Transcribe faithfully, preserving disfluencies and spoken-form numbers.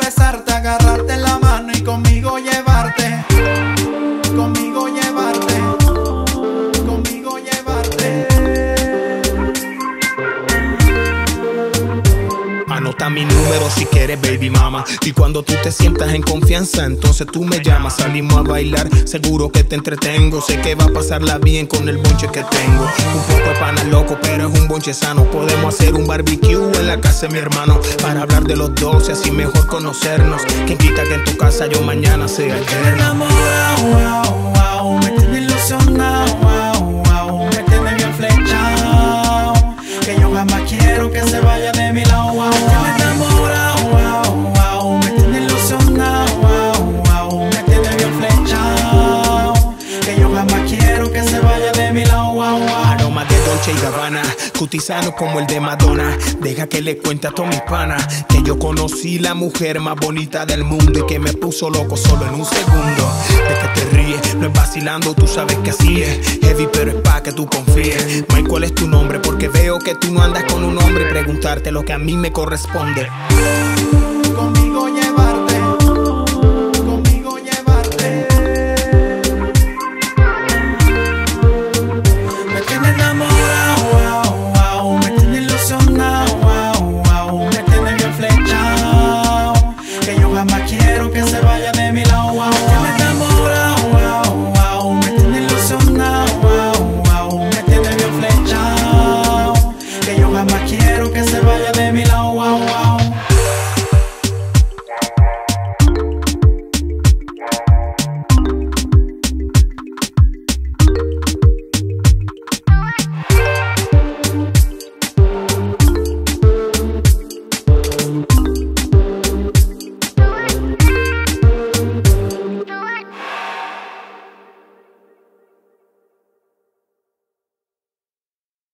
besarte, agarrarte la mano y conmigo llevarte. Conmigo llevarte. Conmigo llevarte. Anota mi número si quieres, baby mama. Y cuando tú te sientas en confianza, entonces tú me llamas. Salimos a bailar, seguro que te entretengo. Sé que va a pasarla bien con el bonche que tengo. Un poco de pana loco, pero es un bonche sano. Podemos hacer un barbecue en la casa de mi hermano, para hablar de los dos y así mejor conocernos. Quien quita que en tu casa yo mañana sea eterno. Enamorado, wow, wow, me tiene ilusionado, wow, wow, me tiene bien flechado, que yo jamás quiero que se vaya de mi lado, wow, wow. Me enamorado, wow, wow, me tiene ilusionado, wow, wow, me tiene bien flechado, que yo jamás quiero que se vaya de mi lado, wow, wow. Aroma de Dolce y Gabbana, cutisano como el de Madonna. Deja que le cuente a todos mis panas que yo conocí la mujer más bonita del mundo y que me puso loco solo en un segundo. De que te ríes, no es vacilando, tú sabes que así es. Heavy, pero es pa' que tú confíes. Mike, ¿cuál es tu nombre? Porque veo que tú no andas con un hombre y preguntarte lo que a mí me corresponde.